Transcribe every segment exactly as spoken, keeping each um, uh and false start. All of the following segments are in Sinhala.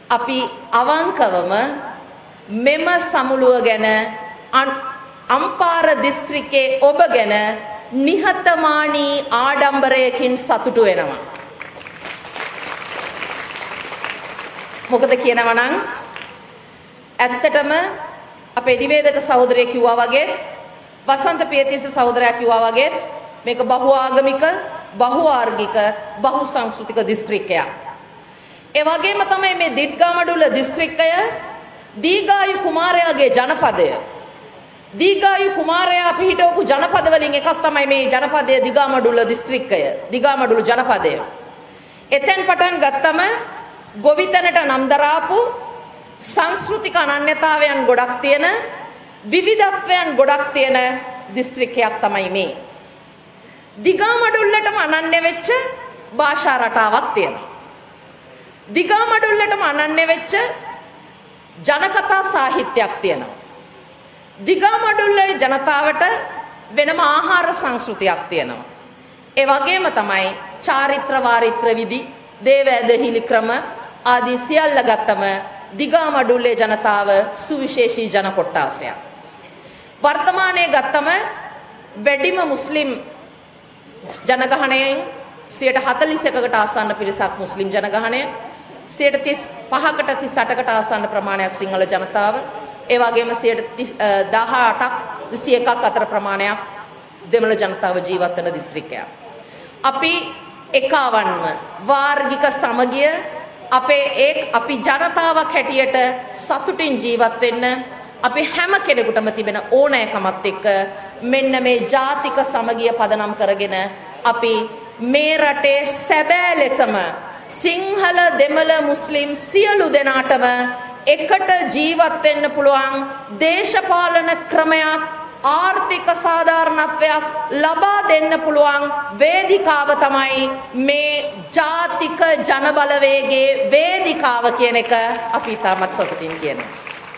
අපි අවංකවම මෙම සමුළුව ගැන අම්පාර දිස්ත්‍රික්කයේ ඔබ ගැන නිහතමානී ආඩම්බරයකින් සතුටු වෙනවා. මොකද කියනවා නම් ඇත්තටම අපේ නිවේදක සහෝදරය කිව්වා වගේ වසන්ත පියතිස්ස සහෝදරයා කිව්වා වගේ මේක බහු ආගමික බහු ආර්ගික බහු සංස්කෘතික දිස්ත්‍රික්කයක්. ඒ වගේම තමයි මේ දිට්ගාමඩුල්ල දිස්ත්‍රික්කය දීගායු කුමාරයාගේ ජනපදය. දීගායු කුමාරයා පිහිටවපු ජනපද වලින් එකක් තමයි මේ ජනපදය දිගාමඩුල්ල දිස්ත්‍රික්කය. දිගාමඩුල්ල ජනපදය. එතෙන් පටන් ගත්තම ගොවිතැනට නම් දරාපු සංස්කෘතික අනන්‍යතාවයන් ගොඩක් තියෙන විවිධත්වයන් ගොඩක් තියෙන දිස්ත්‍රික්කයක් තමයි මේ. දිගාමඩුල්ලටම අනන්‍ය වෙච්ච භාෂා රටාවක් තියෙනවා. දිගාමඩුල්ලටම අනන්‍ය වෙච්ච ජනකතා සාහිත්‍යයක් තියෙනවා. දිගාමඩුල්ලේ ජනතාවට වෙනම ආහාර සංස්කෘතියක් තියෙනවා. ඒ වගේම තමයි චාරිත්‍ර වාරිත්‍ර විදි, දේව ඇදහිලි ක්‍රම ආදී සියල්ල ගත්තම දිගාමඩුල්ලේ ජනතාව සුවිශේෂී ජන කොට්ටාසයක්. වර්තමානයේ ගත්තම වැඩිම මුස්ලිම් ජනගහණයෙන් සියයට හතළිස් එකකට ආසන්න පිරිසක් මුස්ලිම් ජනගහණය, සියයට තිස් පහකට තිස් අටකට ආසන්න ප්‍රමාණයක් සිංහල ජනතාව, ඒ වගේම සියයට දහඅටක් විසි එකක් අතර ප්‍රමාණයක් දෙමළ ජනතාව ජීවත් වෙන දිස්ත්‍රික්කයක්. අපි එකවන්ව වාර්ගික සමගිය අපේ ඒ අපි ජනතාවක් හැටියට සතුටින් ජීවත් වෙන්න අපි හැම කෙනෙකුටම තිබෙන ඕනෑකමත් එක්ක මෙන්න මේ ජාතික සමගිය පදනම් කරගෙන අපි මේ රටේ සැබෑ ලෙසම සිංහල දෙමළ මුස්ලිම් සියලු දෙනාටම එකට ජීවත් වෙන්න පුළුවන් දේශපාලන ක්‍රමයක් ආර්ථික සාධාරණත්වයක් ලබා දෙන්න පුළුවන් වේදිකාව තමයි මේ ජාතික ජන බලවේගයේ වේදිකාව කියන එක අපි තාමත් සතුටින් කියනවා.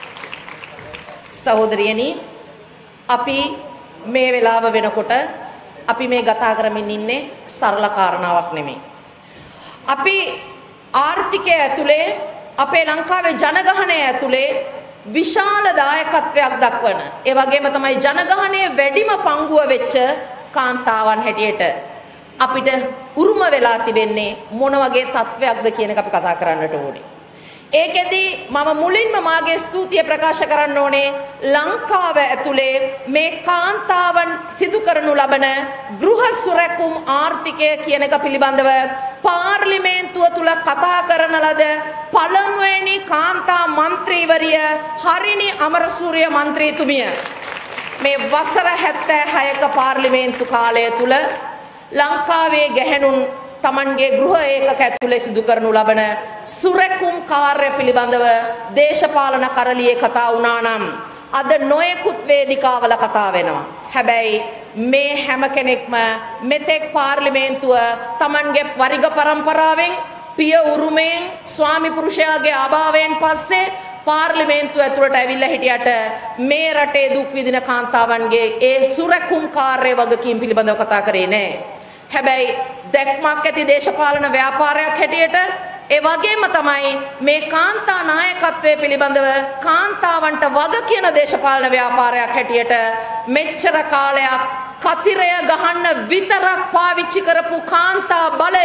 සහෝදරියනි, අපි මේ වෙලාව වෙනකොට අපි මේ ගතා කරමින් ඉන්නේ සරල කාරණාවක් නෙමෙයි. අපි ආර්ථිකය ඇතුලේ අපේ ලංකාවේ ජනගහනය ඇතුලේ විශාල දායකත්වයක් දක්වන, ඒ වගේම තමයි ජනගහනයේ වැඩිම පංගුව වෙච්ච කාන්තාවන් හැටියට අපිට උරුම වෙලා තිබෙන්නේ මොන වගේ තත්වයක්ද කියන එක අපි කතා කරන්නට ඕනේ. ඒකෙදි මම මුලින්ම මාගේ ස්තුතිය ප්‍රකාශ කරන්න ඕනේ ලංකාව ඇතුලේ මේ කාන්තාවන් සිදු කරනු ලබන ගෘහ සුරැකුම් ආර්ථිකය කියන එක පිළිබඳව පාර්ලිමේන්තුව තුල කතා කරන ලද පළමුවෙනි කාන්තා මන්ත්‍රීවරිය හරිනි අමරසූරිය මන්ත්‍රීතුමිය මේ වසර හැත්තෑ හයක පාර්ලිමේන්තු කාලය තුල ලංකාවේ ගැහැණුන් තමන්ගේ ගෘහ ඒකක ඇතුලේ සිදු කරනු ලබන සුරැකුම් කාර්ය පිළිබඳව දේශපාලන කරලියේ කතා වුණා නම් අද නොයෙකුත් වේදිකාවල කතා වෙනවා. හැබැයි මේ හැම කෙනෙක්ම මෙතෙක් පාර්ලිමේන්තුව තමන්ගේ වරිග පරම්පරාවෙන් පිය උරුමයෙන් ස්වාමි පුරුෂයාගේ අභාවයෙන් පස්සේ පාර්ලිමේන්තුව ඇතුළට ඇවිල්ලා හිටියට මේ රටේ දුක් විඳින කාන්තාවන්ගේ ඒ සුරැකුම් කාර්ය වගකීම් පිළිබඳව කතා කරේ නැහැ. හැබැයි දැක්මක් ඇති දේශපාලන ව්‍යාපාරයක් හැටියට ඒ වගේම තමයි මේ කාන්තා නායකත්වයේ පිළිබඳව කාන්තාවන්ට වග කියන දේශපාලන ව්‍යාපාරයක් හැටියට මෙච්චර කාලයක් කතිරය ගහන්න විතරක් පාවිච්චි කරපු කාන්තා බලය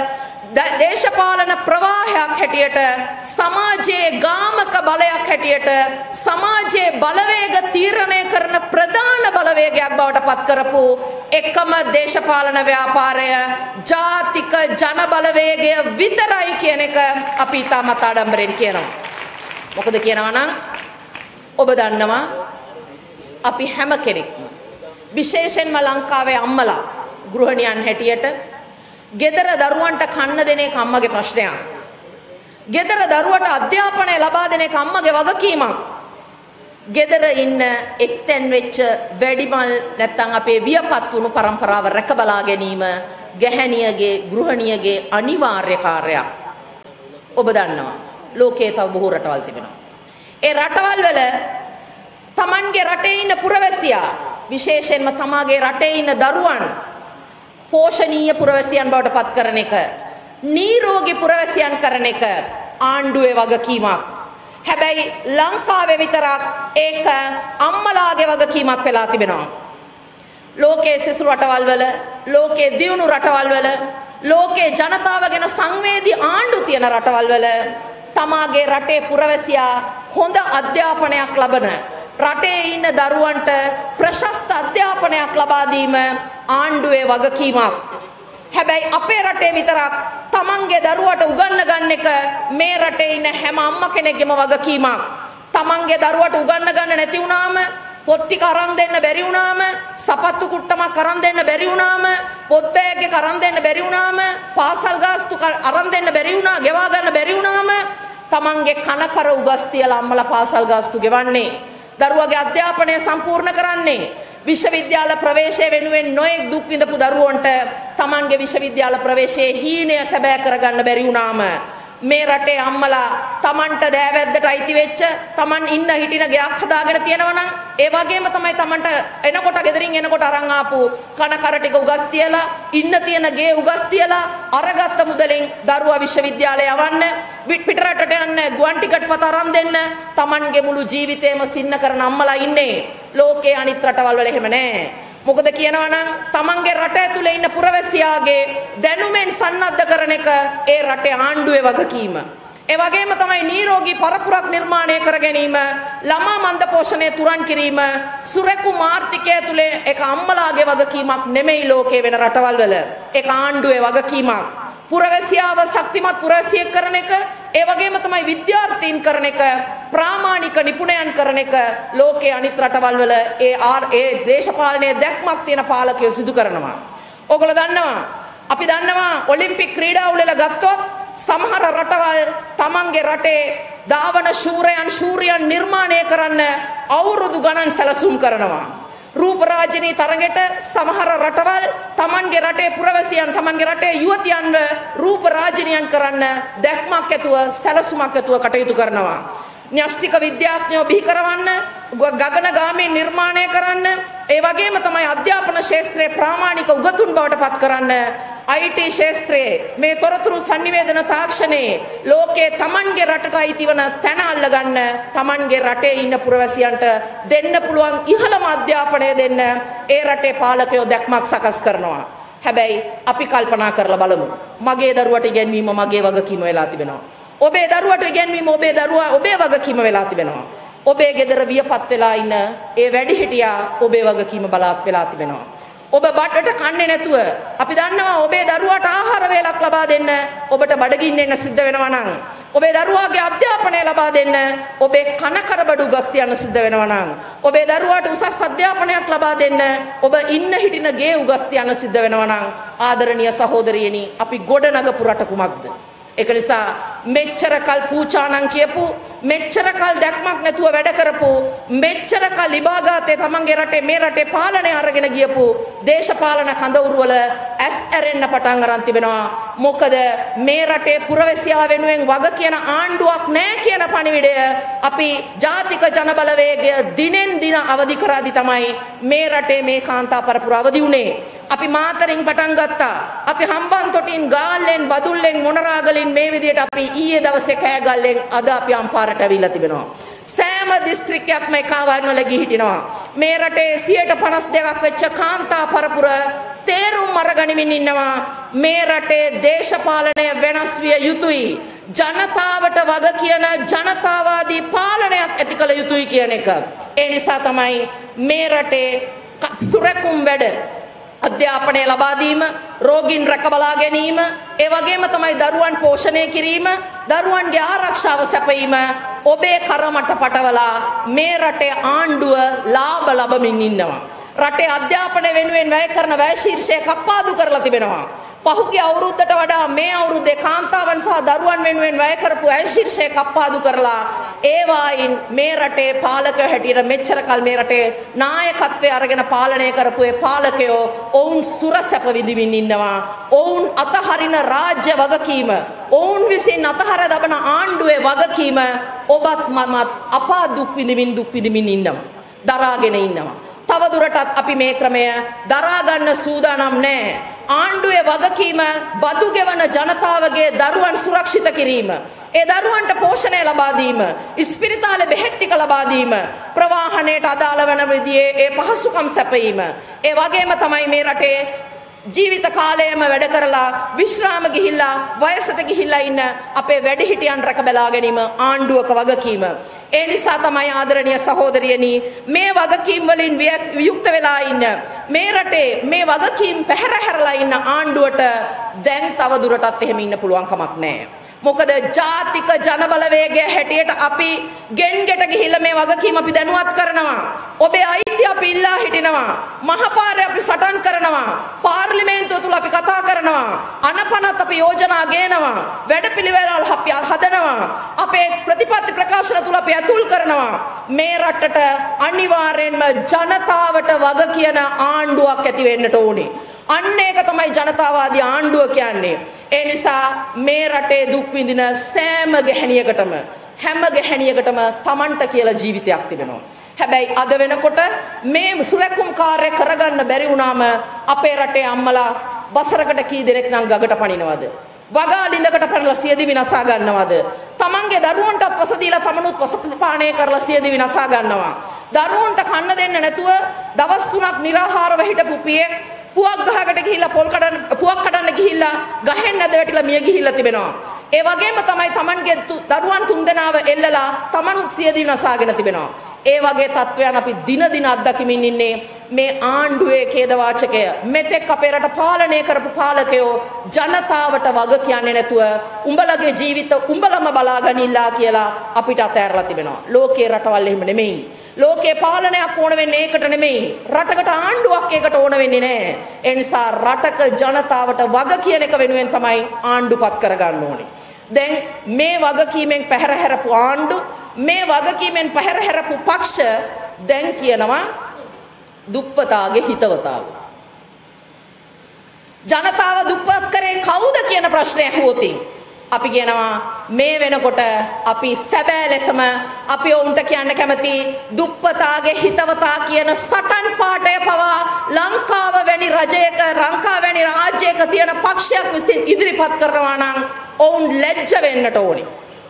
දේශපාලන ප්‍රවාහයක් හැටියට සමාජයේ ගාමක බලයක් හැටියට සමාජයේ බලවේග තීරණය කරන ප්‍රධාන බලවේගයක් බවට පත් කරපු එකම දේශපාලන ව්‍යාපාරය ජාතික ජන බලවේගය විතරයි කියන එක අපි තාමත් ආඩම්බරෙන් කියනවා. මොකද කියනවා නම් ඔබ දන්නවා අපි හැම කෙනෙක්ම විශේෂයෙන්ම ලංකාවේ අම්මලා ගෘහණියන් හැටියට ගෙදර දරුවන්ට කන්න දෙන එක අම්මගේ ප්‍රශ්නයක්. ගෙදර දරුවට අධ්‍යාපනය ලබා දෙන එක අම්මගේ වගකීමක්. ගෙදර ඉන්න එක්තැන් වෙච්ච වැඩිමල් නැත්තම් අපේ වියපත් වුණු પરම්පරාව රැක බලා ගැනීම ගැහැණියගේ ගෘහණියගේ අනිවාර්ය කාර්යයක්. ඔබ දන්නවා ලෝකයේ තව බොහෝ රටවල් තිබෙනවා. ඒ රටවල් වල Tamanගේ රටේ ඉන්න පුරවැසියා විශේෂයෙන්ම තමාගේ රටේ ඉන්න දරුවන් පෝෂණීය පුරවැසියන් බවට පත් කරන එක, නිරෝගී පුරවැසියන් කරන එක, ආණ්ඩුවේ වගකීමක්. හැබැයි ලංකාවේ විතරක් ඒක අම්මලාගේ වගකීමක් වෙලා තිබෙනවා. ලෝකයේ සිසු රටවල් වල, ලෝකයේ දියුණු රටවල් වල, ලෝකයේ ජනතාව ගැන සංවේදී ආණ්ඩු තියෙන රටවල් වල තමාගේ රටේ පුරවැසියා හොඳ අධ්‍යාපනයක් ලබන, රටේ ඉන්න දරුවන්ට ප්‍රශස්ත අධ්‍යාපනයක් ලබා දීම ආණ්ඩුවේ වගකීමක්. හැබැයි අපේ රටේ විතරක් තමන්ගේ දරුවට උගන්න ගන්න එක මේ රටේ ඉන්න හැම අම්මා කෙනෙක්ගේම වගකීමක්. තමන්ගේ දරුවට උගන්න ගන්න නැති වුණාම, පොත් ටික අරන් දෙන්න බැරි වුණාම, සපත්තු කුට්ටමක් අරන් දෙන්න බැරි වුණාම, පොත් බෑග් එක අරන් දෙන්න බැරි වුණාම, පාසල් ගාස්තු අරන් දෙන්න බැරි වුණා, ගෙවා ගන්න බැරි වුණාම තමන්ගේ කන කර උගස් තියලා අම්මලා පාසල් ගාස්තු ගෙවන්නේ. දරුවගේ අධ්‍යාපනය සම්පූර්ණ කරන්නේ. විශ්වවිද්‍යාල ප්‍රවේශය වෙනුවෙන් නොයෙක් දුක් විඳපු දරුවන්ට තමන්ගේ විශ්වවිද්‍යාල ප්‍රවේශයේ හීනය සැබෑ කරගන්න බැරි වුණාම මේ රටේ අම්මලා තමන්ට දෑවැද්දට අයිති වෙච්ච, තමන් ඉන්න හිටින ගයක් හදාගෙන තියෙනවා නම් ඒ වගේම තමයි තමන්ට එනකොට ගෙදරින් එනකොට අරන් ආපු කන කර ටික උගස් තියලා, ඉන්න තියෙන ගේ උගස් තියලා අරගත්ත මුදලෙන් දරුවා විශ්වවිද්‍යාලය යවන්න, පිටරටට යන්න ගුවන් ටිකට් පත අරන් දෙන්න තමන්ගේ මුළු ජීවිතේම සින්න කරන අම්මලා ඉන්නේ. ලෝකේ අනිත් රටවල් වල එහෙම නැහැ. මොකද කියනවා නම් තමන්ගේ රට ඇතුලේ ඉන්න පුරවැසියාගේ දැනුමෙන් සන්නද්ධ කරන එක ඒ රටේ ආණ්ඩුවේ වගකීම. ඒ වගේම තමයි නිරෝගී පරපුරක් නිර්මාණය කර ගැනීම, ළමා මන්ද පෝෂණය තුරන් කිරීම, සුරැකුම් ආර්ථිකය ඇතුලේ ඒක අම්මලාගේ වගකීමක් නෙමෙයි ලෝකේ වෙන රටවල් වල. ඒක ආණ්ඩුවේ වගකීමක්. පුරවැසියාව ශක්තිමත් පුරවැසියෙක් කරන එක, ඒ වගේම තමයි විද්‍යාර්ථීන් කරන එක, ප්‍රාමාණික නිපුණයන් කරන එක ලෝකයේ අනිත් රටවල් වල ඒ ඒ දේශපාලනයේ දැක්මක් තියෙන පාලකයෝ සිදු කරනවා. ඔයගොල්ලෝ දන්නවා, අපි දන්නවා ඔලිම්පික් ක්‍රීඩා උළෙල ගත්තොත් සමහර රටවල් තමන්ගේ රටේ ධාවන ශූරයන් ශූරියන් නිර්මාණය කරන්න අවුරුදු ගණන් සැලසුම් කරනවා. රූපරාජිනී තරගෙට සමහර රටවල් තමන්ගේ රටේ පුරවැසියන්, තමන්ගේ රටේ යුවතියන්ව රූපරාජිනියන් කරන්න දැක්මක් ඇතුව, සැලසුමක් ඇතුව කටයුතු කරනවා. න්‍යෂ්ටික විද්‍යාඥයෝ බිහි කරවන්න, ගගනගාමී නිර්මාණය කරන්න, ඒ වගේම තමයි අධ්‍යාපන ශාස්ත්‍රයේ ප්‍රාමාණික උගතුන් බවට පත් කරන්න, I T ශාස්ත්‍රයේ මේ තොරතුරු sannivedana තාක්ෂණයේ ලෝකයේ තමන්ගේ රටට අයිති වන තැන අල්ලගන්න තමන්ගේ රටේ ඉන්න පුරවැසියන්ට දෙන්න පුළුවන් ඉහළම අධ්‍යාපනය දෙන්න ඒ රටේ පාලකයෝ දැක්මක් සකස් කරනවා. හැබැයි අපි කල්පනා කරලා බලමු, මගේ දරුවට ඉගෙනීම මගේ වගකීම වෙලා තිබෙනවා. ඔබේ දරුවට ඉගෙනීම ඔබේ දරුවා ඔබේ වගකීම වෙලා තිබෙනවා. ඔබේ ගෙදර වියපත් වෙලා ඉන්න ඒ වැඩිහිටියා ඔබේ වගකීම බලාපොරොත්තු වෙලා තිබෙනවා. ඔබ බඩට කන්නේ නැතුව අපි දන්නවා ඔබේ දරුවාට ආහාර වේලක් ලබා දෙන්න ඔබට බඩගින්න එන්න සිද්ධ වෙනවා නම්, ඔබේ දරුවාගේ අධ්‍යාපනය ලබා දෙන්න ඔබේ කන කරබඩු ගස් තියන්න සිද්ධ වෙනවා නම්, ඔබේ දරුවාට උසස් අධ්‍යාපනයක් ලබා දෙන්න ඔබ ඉන්න හිටින ගේ උගස් තියන්න සිද්ධ වෙනවා නම්, ආදරණීය සහෝදරියනි, අපි ගොඩ නගපු රට කුමක්ද? ඒක නිසා මෙච්චර කල් පූචානම් කියපු, මෙච්චර කල් දැක්මක් නැතුව වැඩ කරපු, මෙච්චර කල් ඉබාගාතේ තමන්ගේ රටේ මේ රටේ පාලනය අරගෙන ගියපු දේශපාලන කඳවුරු වල ඇස් ඇරෙන්න පටන් අරන් තිබෙනවා. මොකද මේ රටේ පුරවැසියා වෙනුවෙන් වග කියන ආණ්ඩුවක් නැහැ කියන පණිවිඩය අපි ජාතික ජනබලවේගය දිනෙන් දින අවදි කරාදි තමයි මේ රටේ මේ කාන්තා පරපුර අවදි වුණේ. අපි මාතරින් පටන් ගත්තා. අපි හම්බන්තොටින්, ගාල්ලෙන්, බදුල්ලෙන්, මොනරාගලින් මේ විදියට අපි ඊයේ දවසේ කෑගල්ලෙන් අද අපි අම්පාරට ඇවිල්ලා තිබෙනවා. සෑම දිස්ත්‍රික්කයක්ම එකවන්න ලැබී හිටිනවා. මේ රටේ සියයට පනස් දෙකක් වෙච්ච කාන්තා පරපුර තේරුම් අරගනිමින් ඉන්නවා. මේ රටේ දේශපාලනය වෙනස් විය යුතුයි. ජනතාවට වග කියන ජනතාවාදී පාලනයක් ඇති කළ යුතුයි කියන එක. ඒ නිසා තමයි මේ රටේ සුරැකුම් වැඩ, අධ්‍යාපනය ලබා දීම, රෝගීන් රැක බලා ගැනීම, ඒ වගේම තමයි දරුවන් පෝෂණය කිරීම, දරුවන්ගේ ආරක්ෂාව සැපයීම ඔබේ කරමට පටවලා මේ රටේ ආණ්ඩුව ලාභ ලබමින් ඉන්නවා. රටේ අධ්‍යාපනය වෙනුවෙන් වැය කරන වැය ශීර්ෂය කප්පාදු කරලා තිබෙනවා. පහුගිය අවුරුද්දට වඩා මේ අවුරුද්දේ කාන්තාවන් සහ දරුවන් වෙනුවෙන් වැය කරපු වැය ශීර්ෂය කප්පාදු කරලා ඒවායින් මේ රටේ පාලකයෝ හැටියට මෙච්චර කල් මේ රටේ නායකත්වයේ අරගෙන පාලනය කරපු ඒ පාලකයෝ ඔවුන් සුරසැප විඳිමින් ඉන්නවා. ඔවුන් අතහරින රාජ්‍ය වගකීම, ඔවුන් විසින් අතහර දබන ආණ්ඩුවේ වගකීම ඔබත් මමත් අපා දුක් විඳිමින් දුක් විඳිමින් ඉන්නවා. දරාගෙන ඉන්නවා. තවදුරටත් අපි මේ ක්‍රමය දරා ගන්න සූදානම් නැහැ. ආණ්ඩුවේ වගකීම බදු ගෙවන ජනතාවගේ දරුවන් සුරක්ෂිත කිරීම, ඒ දරුවන්ට පෝෂණය ලබා දීම, ඉස්පිරිතාලේ බෙහෙත් ටික ලබා දීම, ප්‍රවාහනයට අදාළ වන විදිහේ ඒ පහසුකම් සැපයීම, ඒ වගේම තමයි මේ රටේ ජීවිත කාලයම වැඩ කරලා විශ්‍රාම ගිහිල්ලා වයසට ගිහිල්ලා ඉන්න අපේ වැඩිහිටියන් රැක බලා ගැනීම ආණ්ඩුවක වගකීම. ඒ නිසා තමයි ආදරණීය සහෝදරියනි මේ වගකීම් වලින් වියුක්ත වෙලා ඉන්න මේ රටේ මේ වගකීම් පැහැර හැරලා ඉන්න ආණ්ඩුවට දැන් තව දුරටත් එහෙම ඉන්න පුළුවන් කමක් නැහැ. මොකද ජාතික ජනබලවේගය හැටියට අපි ගෙන්ගෙට ගිහිල්ලා මේ වගකීම අපි දැනුවත් කරනවා. ඔබේ අයිතිය අපි ඉල්ලා හිටිනවා. මහපාරේ අපි සටන් කරනවා. පාර්ලිමේන්තුව තුල අපි කතා කරනවා. අනපනත් අපි යෝජනා ගේනවා. වැඩපිළිවෙළ අපි හදනවා. අපේ ප්‍රතිපත්ති ප්‍රකාශන තුල අපි අතුල් කරනවා. මේ රටට අනිවාර්යෙන්ම ජනතාවට වග කියන ආණ්ඩුවක් ඇති වෙන්නට ඕනේ. අන්න ඒක තමයි ජනතාවාදී ආණ්ඩුව කියන්නේ. ඒ නිසා මේ රටේ දුක් විඳින සෑම ගැහැණියකටම හැම ගැහැණියකටම Tamanට කියලා ජීවිතයක් තිබෙනවා. හැබැයි අද වෙනකොට මේ සුරැකුම් කාර්ය කරගන්න බැරි වුණාම අපේ රටේ අම්මලා වසරකට කී දෙනෙක් නම් ගගට පනිනවද? වගාලින්දකට පැනලා සියදිවි නසා ගන්නවද? Tamanගේ දරුවන්ටත් වස දීලා Tamanුත් වස පානය කරලා සියදිවි නසා ගන්නවා. දරුවන්ට කන්න දෙන්න නැතුව දවස් තුනක් निराහාරව හිටපු පියෙක් පුවක් ගහකට ගිහිල්ලා පොල් කඩන්න පුවක් කඩන්න ගිහිල්ලා ගහෙන් නැද වැටිලා මිය ගිහිල්ලා තිබෙනවා. ඒ වගේම තමයි Tamanගේ දරුවන් තුන්දෙනාව එල්ලලා Tamanුත් සියදිවි නසාගෙන තිබෙනවා. ඒ වගේ තත්වයන් අපි දින දින අත්දකිමින් ඉන්නේ. මේ ආණ්ඩුවේ ඛේදවාචකය මෙතෙක් අපේ රට පාලනය කරපු පාලකයෝ ජනතාවට වග කියන්නේ නැතුව උඹලගේ ජීවිත උඹලම බලාගනින්නලා කියලා අපිට අතෑරලා තිබෙනවා. ලෝකේ රටවල් එහෙම නෙමෙයි. ලෝකේ පාලනයක් ඕන වෙන්නේ ඒකට නෙමෙයි. රටකට ආණ්ඩුවක් ඒකට ඕන වෙන්නේ නැහැ. ඒ නිසා රටක ජනතාවට වග කියන එක වෙනුවෙන් තමයි ආණ්ඩුපත් කරගන්න ඕනේ. දැන් මේ වගකීමෙන් පැහැර හැරපු ආණ්ඩු මේ වගකීමෙන් පැහැර හැරපු පක්ෂ දැන් කියනවා දුප්පතාගේ හිතවතාව. ජනතාව දුප්පත් කරේ කවුද කියන ප්‍රශ්නය අහුවොතින් අපි කියනවා මේ වෙනකොට අපි සැබෑ ලෙසම අපි ඔවුන්ට කියන්න කැමති දුප්පතාගේ හිතවතා කියන සටන් පාඨය පවා ලංකාව වැනි රජයක ලංකාව වැනි රාජ්‍යයක තියෙන පක්ෂයක් විසින් ඉදිරිපත් කරනවා නම් ඔවුන් ලැජ්ජ වෙන්නට ඕනේ.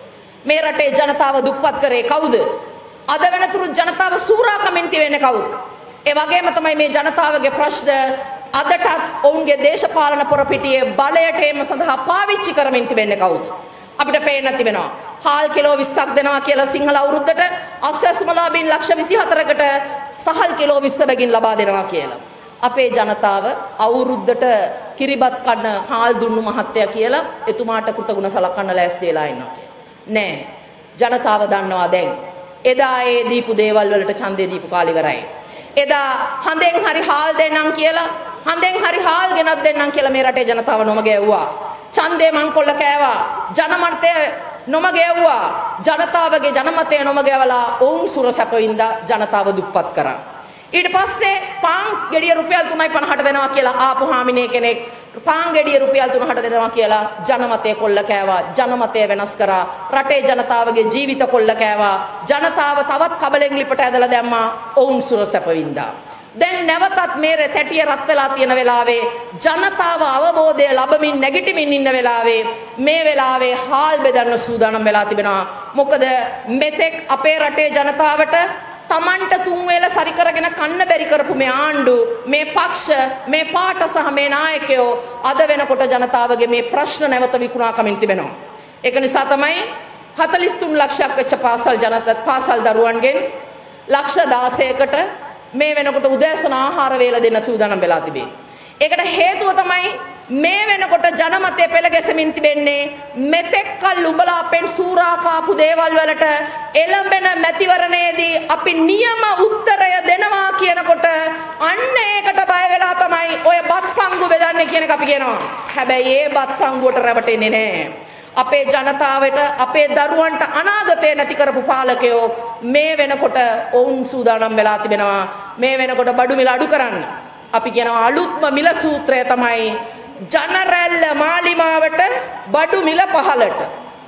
මේ රටේ ජනතාව දුප්පත් කරේ කවුද? අද වෙනතුරු ජනතාව සූරා කමින්ති වෙන්නේ කවුද? ඒ වගේම තමයි මේ ජනතාවගේ ප්‍රශ්න අදටත් ඔවුන්ගේ දේශපාලන පොරපිටියේ බලයට එම සඳහා පාවිච්චි කරමින් තිබෙන්නේ කවුද? අපිට පේන්න තිබෙනවා. හාල් කිලෝ විස්සක් දෙනවා කියලා සිංහල අවුරුද්දට අස්වැස්මලාබින් ලක්ෂ විසිහතරකට සහල් කිලෝ විස්ස බැගින් ලබා දෙනවා කියලා. අපේ ජනතාව අවුරුද්දට කිරිබත් කන්න හාල් දුන්නු මහත්තයා කියලා එතුමාට කෘතගුණ සලකන්න ලෑස්ති වෙලා ඉන්නවා කියලා. නෑ. ජනතාව දන්නවා දැන්. එදා ඒ දීපු දේවල් වලට ඡන්දේ දීපු කාලේ ඉවරයි. එදා හඳෙන් හරි හාල් දෙන්නම් කියලා හඳෙන් හරි හාල් ගෙනත් දෙන්නම් කියලා මේ රටේ ජනතාව නොමග ඇව්වා. ඡන්දේ මංකොල්ල කෑවා. ජනමතය නොමග ඇව්වා. ජනතාවගේ ජනමතය නොමග ඇවලා ඔවුන් සුරසැපවින්දා ජනතාව දුප්පත් කරා. ඊට පස්සේ පාන් ගෙඩිය රුපියල් තුනයි පනහට දෙනවා කියලා ආපු හාමිනේ කෙනෙක් පාන් ගෙඩිය රුපියල් තුනකට දෙනවා කියලා ජනමතය කොල්ල කෑවා. ජනමතය වෙනස් කරා. රටේ ජනතාවගේ ජීවිත කොල්ල කෑවා. ජනතාව තවත් කබලෙන් ලිපට ඇදලා දැම්මා. ඔවුන් සුරසැපවින්දා. දැන් නැවතත් මේ තැටිය රත් වෙලා තියෙන වෙලාවේ ජනතාව අවබෝධය ලැබමින් නැගිටිමින් ඉන්න වෙලාවේ මේ වෙලාවේ හාල් බෙදන්න සූදානම් වෙලා තිබෙනවා. මොකද මෙතෙක් අපේ රටේ ජනතාවට තමන්ට තුන් වේල සරි කරගෙන කන්න බැරි කරපු මේ ආණ්ඩු මේ පක්ෂ මේ පාට සහ මේ නායකයෝ අද වෙනකොට ජනතාවගේ මේ ප්‍රශ්න නැවත විකුණා කමින් තිබෙනවා. ඒක නිසා තමයි හතළිස් තුන් ලක්ෂයක් වෙච්ච පාසල් ජනතාව පාසල් දරුවන්ගෙන් ලක්ෂ දාසයකට මේ වෙනකොට උදෑසන ආහාර වේල දෙන්න සූදානම් වෙලා තිබෙන්නේ. ඒකට හේතුව තමයි මේ වෙනකොට ජනමතය පෙළ ගැසෙමින් තිබෙන්නේ මෙතෙක් කල් උඹලා අපෙන් සූරා කාපු දේවල් වලට එළඹෙන මැතිවරණයේදී අපි නියම උත්තරය දෙනවා කියනකොට අන්න ඒකට බය වෙලා තමයි ඔය බත් පංගු බෙදන්නේ කියන එක අපි කියනවා. හැබැයි ඒ බත් පංගුවට රැවටෙන්නේ නැහැ. අපේ ජනතාවට අපේ දරුවන්ට අනාගතය නැති කරපු පාලකයෝ මේ වෙනකොට ඔවුන් සූදානම් වෙලා තිබෙනවා මේ වෙනකොට බඩු මිල අඩු කරන්න. අපි කියනවා අලුත්ම මිල සූත්‍රය තමයි ජනරැල්ල මාලිමාවට බඩු මිල පහලට.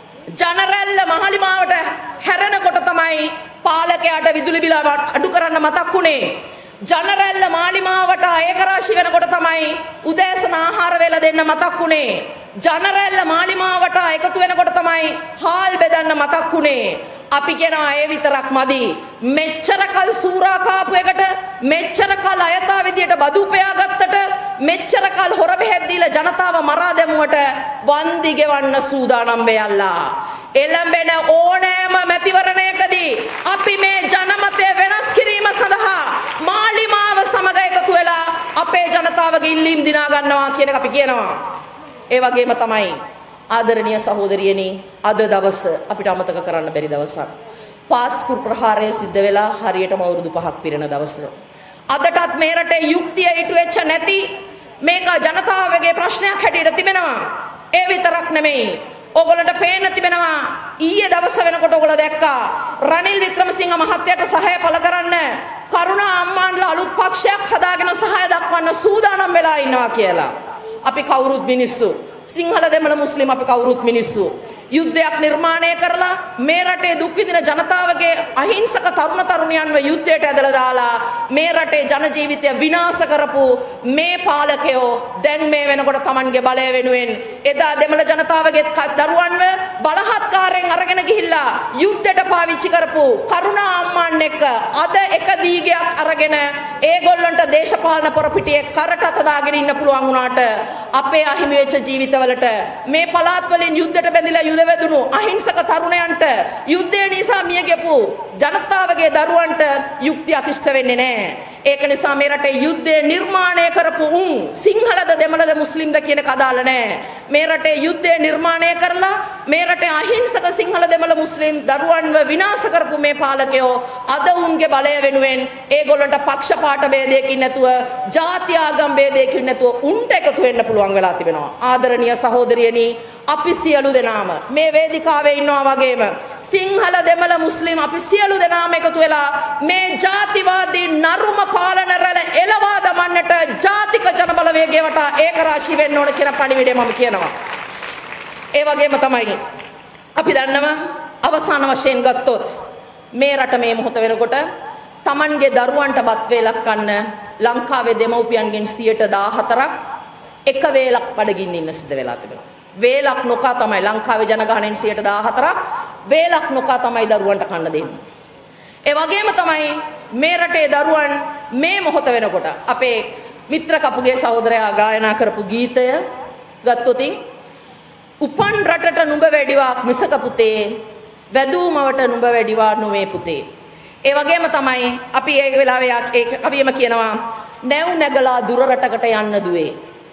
ජනරැල්ල මාලිමාවට හැරෙනකොට තමයි පාලකයාට විදුලි බිල අඩු කරන්න මතක් වුණේ. ජනරැල්ල මාලිමාවට ඒකරාශී වෙනකොට තමයි උදෑසන ආහාර වේල දෙන්න මතක් වුණේ. ජනරැල්ල මාලිමාවට එකතු වෙනකොට තමයි හාල් බෙදන්න මතක් වුණේ. අපි කියනවා ඒ විතරක් මදි. මෙච්චර කල් සූරා කාපු එකට, මෙච්චර කල් අයථා විදියට බදු උපයාගත්තට, මෙච්චර කල් හොර බෙහෙත් දීලා ජනතාව මරා දැමුවට වන්දි ගෙවන්න සූදානම් වෙයල්ලා. එළඹෙන ඕනෑම මැතිවරණයකදී අපි මේ ජනමතය වෙනස් කිරීම සඳහා මාලිමාව සමග එකතු වෙලා අපේ ජනතාවගේ ඉල්ලීම් දිනා ගන්නවා කියන එක අපි කියනවා. ඒ වගේම තමයි ආදරණීය සහෝදරියනි, අද දවස අපිට අමතක කරන්න බැරි දවසක්. පාස්කුර් ප්‍රහාරය සිද්ධ වෙලා හරියටම අවුරුදු පහක් පිරෙන දවස. අදටත් මේ රටේ යුක්තිය ඉටු වෙච්ච නැති මේක ජනතාවගේ ප්‍රශ්නයක් හැටියට තිබෙනවා. ඒ විතරක් නෙමෙයි. ඔයගොල්ලන්ට පේන්න තිබෙනවා ඊයේ දවස් වෙනකොට ඔයගොල්ලෝ දැක්කා රනිල් වික්‍රමසිංහ මහත්තයාට සහාය පළ කරන්න කරුණා අම්මාන්ලා අලුත් පක්ෂයක් හදාගෙන සහාය දක්වන්න සූදානම් වෙලා ඉන්නවා කියලා. අපි කවුරුත් මිනිස්සු. සිංහල දෙමළ මුස්ලිම් අපි කවුරුත් මිනිස්සු. යුද්ධයක් නිර්මාණය කරලා මේ රටේ දුක් විඳින ජනතාවගේ අහිංසක තරුණ තරුණියන්ව යුද්ධයට ඇදලා දාලා මේ රටේ ජන ජීවිතය විනාශ කරපු මේ පාලකයෝ දැන් මේ වෙනකොට Tamanගේ බලය වෙනුවෙන් එදා දෙමළ ජනතාවගේ දරුවන්ව බලහත්කාරයෙන් අරගෙන ගිහිල්ලා යුද්ධයට පාවිච්චි කරපු කරුණා අම්මාන් එක්ක අද එක දීගයක් අරගෙන ඒගොල්ලන්ට දේශපාලන පොරපිටියේ කරට අත දාගෙන ඉන්න පුළුවන් වුණාට අපේ අහිමි වෙච්ච ජීවිතවලට මේ පළාත් වලින් යුද්ධයට බැඳිලා යුදවැදුණු අහිංසක තරුණයන්ට යුද්ධය නිසා මිය ගියපු ජනතාවගේ දරුවන්ට යුක්තියක් ඉෂ්ට වෙන්නේ නැහැ. ඒක නිසා මේ රටේ යුද්ධය නිර්මාණය කරපු උන් සිංහලද දෙමළද මුස්ලිම්ද කියන එක අදාළ නැහැ. මේ රටේ යුද්ධය නිර්මාණය කරලා මේ රටේ අහිංසක සිංහල දෙමළ මුස්ලිම් දරුවන්ව විනාශ කරපු මේ පාලකයෝ අද උන්ගේ බලය වෙනුවෙන් ඒගොල්ලන්ට පක්ෂපාත ભેදයකින් නැතුව ජාති ආගම් ભેදයකින් නැතුව උන්ට එකතු වෙන්න පුළුවන් වෙලා තිබෙනවා. ආදරණීය සහෝදරියනි, අපි සියලු දෙනාම මේ වේදිකාවේ ඉන්නවා වගේම සිංහල දෙමළ මුස්ලිම් අපි සියලු දෙනාම එකතු වෙලා මේ ජාතිවාදී නරුම පාලන රැළ එළවා දමන්නට ජාතික ජනබලවේගය වටා ඒකරාශී වෙන්න ඕන කියන පණිවිඩය මම කියනවා. ඒ වගේම තමයි අපි දන්නවා අවසාන වශයෙන් ගත්තොත් මේ රට මේ මොහොත වෙනකොට Tamanගේ දරුවන්ට බත් වේලක් කන්න ලංකාවේ දෙමව්පියන්ගෙන් සියයට දාහතරක් එක වේලක් බඩගින්න ඉන්න සිද්ධ වෙලා තිබෙනවා. වේලක් නොකා තමයි ලංකාවේ ජනගහනයෙන් සියයට දාහතරක් වේලක් නොකා තමයි දරුවන්ට කන්න දෙන්නේ. ඒ වගේම තමයි මේ රටේ දරුවන් මේ මොහොත වෙනකොට අපේ මිත්‍ර කපුගේ සහෝදරයා ගායනා කරපු ගීතය ගත්තොතින් උපන් රටට නුඹ වැඩිවා මිසක පුතේ වැදූමවට නුඹ වැඩිවා නොවේ පුතේ. ඒ වගේම තමයි අපි ඒ වෙලාවේ ඒ කවියම කියනවා නැව් නැගලා දුර රටකට යන්න දුවේ.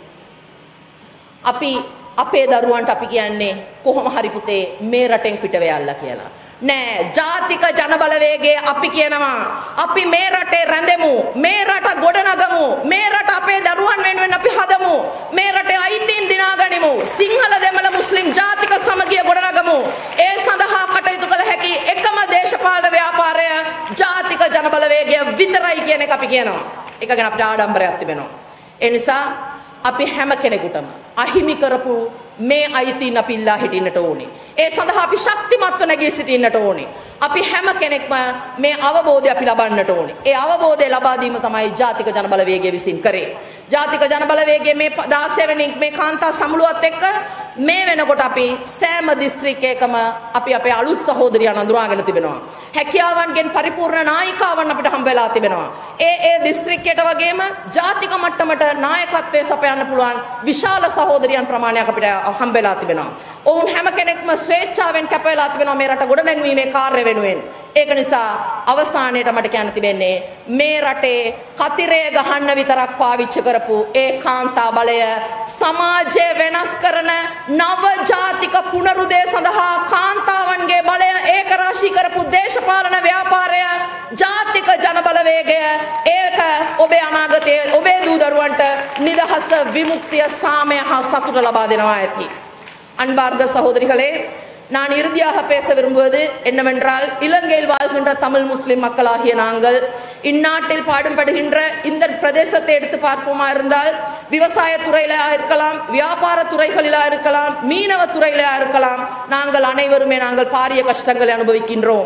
අපි අපේ දරුවන්ට අපි කියන්නේ කොහොම හරි පුතේ මේ රටෙන් පිට වෙයල්ලා කියලා. නෑ, ජාතික ජනබලවේගයේ අපි කියනවා අපි මේ රටේ රැඳෙමු, මේ රට ගොඩනගමු, මේ රට අපේ දරුවන් වෙනුවෙන් අපි හදමු, මේ රටේ අයිතීන් දිනා ගනිමු, සිංහල දෙමළ මුස්ලිම් ජාතික සමගිය ගොඩනගමු. ඒ සඳහා කටයුතු කළ හැකි එකම දේශපාලන ව්‍යාපාරය ජාතික ජනබලවේගය විතරයි කියන එක අපි කියනවා. ඒක ගැන අපිට ආඩම්බරයක් තිබෙනවා. ඒ නිසා අපි හැම කෙනෙකුටම අහිමි කරපු මේ අයිතීන් අපි ඉල්ලා හිටින්නට ඕනේ. ඒ සඳහා අපි ශක්තිමත්ව නැගී සිටින්නට ඕනේ. අපි හැම කෙනෙක්ම මේ අවබෝධය අපි ලබන්නට ඕනේ. ඒ අවබෝධය ලබා දීම තමයි ජාතික ජනබලවේගය විසින් කරේ. ජාතික ජනබලවේගයේ මේ දාසය වෙනි මේ කාන්තා සමුළුවත් එක්ක මේ වෙනකොට අපි සෑම දිස්ත්‍රික්කයකම අපි අපේ අලුත් සහෝදරියන් අඳුරාගෙන තිබෙනවා. හැකියාවන්ගෙන් පරිපූර්ණ නායිකාවන් අපිට හම්බ වෙලා තිබෙනවා. ඒ ඒ දිස්ත්‍රික්කයට වගේම ජාතික මට්ටමට නායකත්වයේ සපයන්න පුළුවන් විශාල සහෝදරියන් ප්‍රමාණයක් අපිට හම්බ වෙලා තිබෙනවා. ඔවුන් හැම කෙනෙක්ම ස්වේච්ඡාවෙන් කැප වෙලා තිබෙනවා මේ රට ගොඩනැංවීමේ කාර්ය වෙනුවෙන්. ඒක නිසා අවසානයේට මට කියන්න තිබෙන්නේ මේ රටේ කතිරය ගහන්න විතරක් පාවිච්චි කරපු ඒ කාන්තා බලය සමාජය වෙනස් කරන නව ජාතික පුනරුදය සඳහා කාන්තාවන්ගේ බලය ඒකරාශී කරපු දේශපාලන ව්‍යාපාරය ජාතික ජනබලවේගය ඒක ඔබේ අනාගතයේ ඔබේ දූ දරුවන්ට නිදහස විමුක්තිය සාමය හා සතුට ලබා දෙනවා ඇති. அன்பார்ந்த சகோதரிகளே, நான் இறுதியாக பேச விரும்புவது என்னவென்றால் இலங்கையில் வாழ்கின்ற தமிழ் முஸ்லிம் மக்களாகிய நாங்கள் இந்நாட்டில் பாடுபடுகின்ற இந்த பிரதேசத்தை எடுத்து பார்ப்போமா இருந்தால் விவசாய துறையில இருக்கலாம், வியாபார துறைகளிலா இருக்கலாம், மீனவ துறையிலா இருக்கலாம், நாங்கள் அனைவருமே நாங்கள் பாரிய கஷ்டங்களை அனுபவிக்கின்றோம்.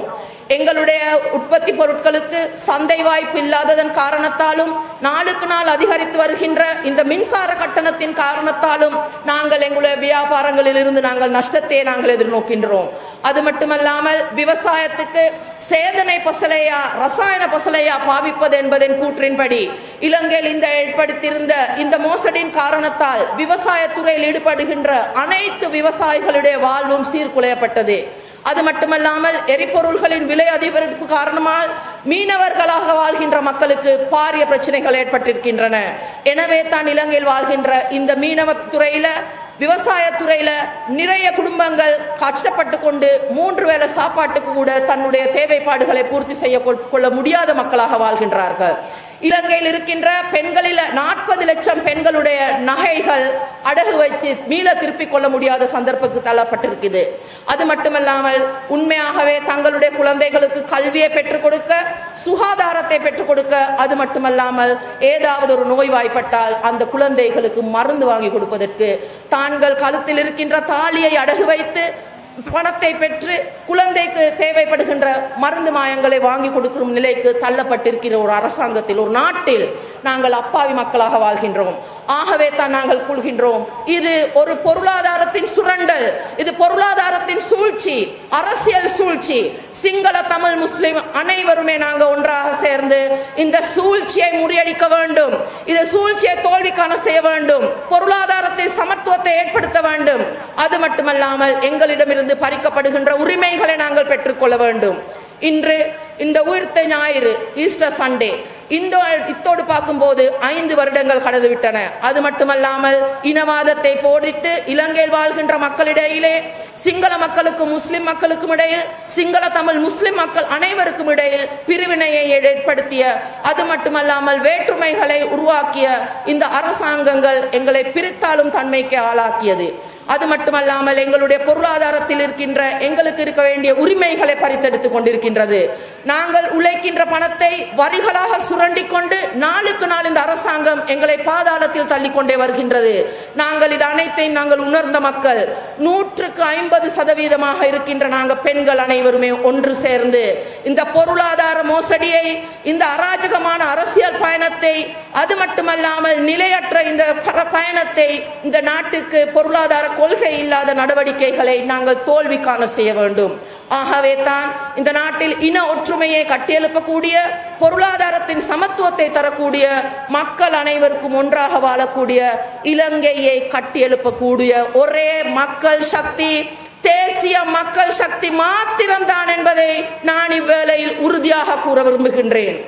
எங்களுடைய உற்பத்தி பொருட்களுக்கு சந்தை வாய்ப்பு இல்லாததன் காரணத்தாலும் நாளுக்கு நாள் அதிகரித்து வருகின்ற இந்த மின்சார கட்டணத்தின் காரணத்தாலும் நாங்கள் எங்களுடைய வியாபாரங்களில் இருந்து நாங்கள் நஷ்டத்தை நாங்கள் எதிர்நோக்கின்றோம். அது மட்டுமல்லாமல் விவசாயத்துக்கு சேதனை பசலையா ரசாயன பசலையா பாவிப்பது என்பதன் கூற்றின்படி இலங்கையில் இந்த ஏற்படுத்தியிருந்த இந்த மோசடியின் காரணத்தால் விவசாயத்துறையில் ஈடுபடுகின்ற அனைத்து விவசாயிகளுடைய வாழ்வும் சீர்குலையப்பட்டது. அது மட்டுமல்லாமல் எரிபொருள்களின் விலை அதிகரிப்பு காரணமாக மீனவர்களாக வாழ்கின்ற மக்களுக்கு பாரிய பிரச்சனைகள் ஏற்பட்டிருக்கின்றன. எனவே தான் இலங்கையில் வாழ்கின்ற இந்த மீனவ துறையில விவசாயத்துறையில நிறைய குடும்பங்கள் கஷ்டப்பட்டு கொண்டு மூன்று வேளை சாப்பாட்டுக்கு கூட தன்னுடைய தேவைப்பாடுகளை பூர்த்தி செய்ய கொள்ள முடியாத மக்களாக வாழ்கின்றார்கள். இலங்கையில் இருக்கின்ற பெண்களில் நாற்பது லட்சம் பெண்களுடைய நகைகள் அடகு வச்சு மீள திருப்பிக் கொள்ள முடியாத சந்தர்ப்பத்துக்கு தள்ளப்பட்டிருக்குது. அது மட்டுமல்லாமல் உண்மையாகவே தங்களுடைய குழந்தைகளுக்கு கல்வியை பெற்றுக் கொடுக்க, சுகாதாரத்தை பெற்றுக் கொடுக்க, அது மட்டுமல்லாமல் ஏதாவது ஒரு நோய் வாய்ப்பட்டால் அந்த குழந்தைகளுக்கு மருந்து வாங்கி கொடுப்பதற்கு தாங்கள் கழுத்தில் இருக்கின்ற தாலியை அடகு வைத்து பணத்தை பெற்று குழந்தைக்கு தேவைப்படுகின்ற மருந்து மாயங்களை வாங்கி கொடுக்கும் நிலைக்கு தள்ளப்பட்டிருக்கிற ஒரு அரசாங்கத்தில், ஒரு நாட்டில் நாங்கள் அப்பாவி மக்களாக வாழ்கின்றோம். ஆகவே தான் நாங்கள் கூறுகின்றோம், இது ஒரு பொருளாதாரத்தின் சுரண்டல், இது பொருளாதாரத்தின் சூழ்ச்சி, அரசியல் சூழ்ச்சி. சிங்கள தமிழ் முஸ்லிம் அனைவருமே நாங்கள் ஒன்றாக சேர்ந்து இந்த சூழ்ச்சியை முறியடிக்க வேண்டும். இந்த சூழ்ச்சியை தோல்வி காண செய்ய வேண்டும். பொருளாதாரத்தை சமத்துவத்தை ஏற்படுத்த வேண்டும். அது மட்டுமல்லாமல் எங்களிடமிருந்து பறிக்கப்படுகின்ற உரிமைகளை நாங்கள் பெற்றுக்கொள்ள வேண்டும். இன்று இந்த உயிர்த்த ஞாயிறு, ஈஸ்டர் சண்டே, இந்த இத்தோடு பார்க்கும்போது ஐந்து வருடங்கள் கடந்து விட்டன. அது மட்டுமல்லாமல் இனவாதத்தை போதித்து இலங்கையில் வாழ்கின்ற மக்களிடையிலே, சிங்கள மக்களுக்கும் முஸ்லிம் மக்களுக்கும் இடையில், சிங்கள தமிழ் முஸ்லிம் மக்கள் அனைவருக்கும் இடையில் பிரிவினையை ஏற்படுத்திய, அது மட்டுமல்லாமல் வேற்றுமைகளை உருவாக்கிய இந்த அரசாங்கங்கள் எங்களை பிரித்தாளும் தன்மைக்கு ஆளாக்கியது. அது மட்டுமல்லாமல் எங்களுடைய பொருளாதாரத்தில் இருக்கின்ற எங்களுக்கு இருக்க வேண்டிய உரிமைகளை பறித்தெடுத்துக் கொண்டிருக்கின்றது. நாங்கள் உழைக்கின்ற பணத்தை வரிகளாக சுரண்டி கொண்டு நாளுக்கு நாள் இந்த அரசாங்கம் எங்களை பாதாளத்தில் தள்ளிக்கொண்டே வருகின்றது. நாங்கள் இது அனைத்தையும் நாங்கள் உணர்ந்த மக்கள், நூற்றுக்கு ஐம்பது சதவீதமாக இருக்கின்ற நாங்கள் பெண்கள் அனைவருமே ஒன்று சேர்ந்து இந்த பொருளாதார மோசடியை, இந்த அராஜகமான அரசியல் பயணத்தை, அது மட்டுமல்லாமல் நிலையற்ற இந்த பயணத்தை, இந்த நாட்டுக்கு பொருளாதார கொள்கை இல்லாத நடவடிக்கைகளை நாங்கள் தோல்வி காண செய்ய வேண்டும். ஆகவே தான் இந்த நாட்டில் இன ஒற்றுமையை கட்டியெழுப்பக்கூடிய, பொருளாதாரத்தின் சமத்துவத்தை தரக்கூடிய, மக்கள் அனைவருக்கும் ஒன்றாக வாழக்கூடிய இலங்கையை கட்டியெழுப்பக்கூடிய ஒரே மக்கள் சக்தி தேசிய மக்கள் சக்தி மாத்திரம்தான் என்பதை நான் இவ்வேளையில் உறுதியாக கூற விரும்புகின்றேன்.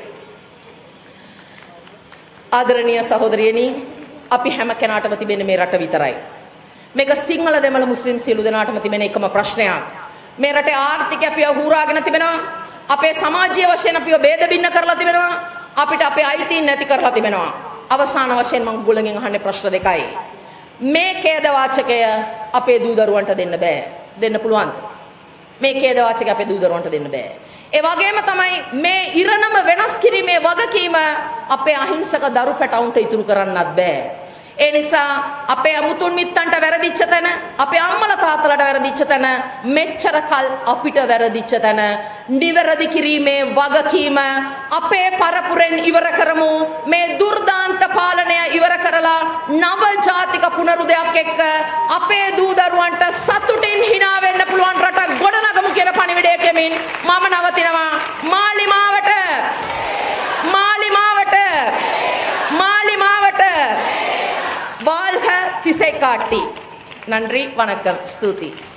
ආදරණීය සහෝදරියනි, අපි හැම කෙනාටම තිබෙන මේ රට විතරයි. මේක සිංහල දෙමළ මුස්ලිම් සියලු දෙනාටම තිබෙන එකම ප්‍රශ්නයක්. මේ රටේ ආර්ථිකය අපිව හුරාගෙන තිබෙනවා. අපේ සමාජීය වශයෙන් අපිව බේද බින්න කරලා තිබෙනවා. අපිට අපේ අයිතීන් නැති කරලා තිබෙනවා. අවසාන වශයෙන් මම ගොල්ලන්ගෙන් අහන්නේ ප්‍රශ්න දෙකයි. මේ ඛේද වාචකය අපේ දූ දරුවන්ට දෙන්න බෑ. දෙන්න පුළුවන්ද? මේ ඛේද වාචකය අපේ දූ දරුවන්ට දෙන්න බෑ. ඒ වගේම තමයි මේ ඉරණම වෙනස් කිරීමේ වගකීම අපේ අහිංසක දරු පැටවුන්ට ඉතුරු කරන්නත් බෑ. ඒ නිසා අපේ අමුතුන් මිත්තන්ට වැරදිච්ච තැන, අපේ අම්මලා තාත්තලාට වැරදිච්ච තැන, මෙච්චර කල් අපිට වැරදිච්ච තැන නිවැරදි කිරීමේ වගකීම අපේ පරපුරෙන් ඉවර කරමු. මේ දුර්දාන්ත පාලනය ඉවර කරලා නව ජාතික පුනරුදයක් එක්ක අපේ දූ දරුවන්ට සතුටින් hina වෙන්න පුළුවන් රටක් ගොඩනගමු කියන පණිවිඩයකින් මම නවතිනවා. මාලිමාවට මාලිමාවට மாலிமாவட்ட வாழ்க திசை காட்டி. நன்றி, வணக்கம், ஸ்துதி.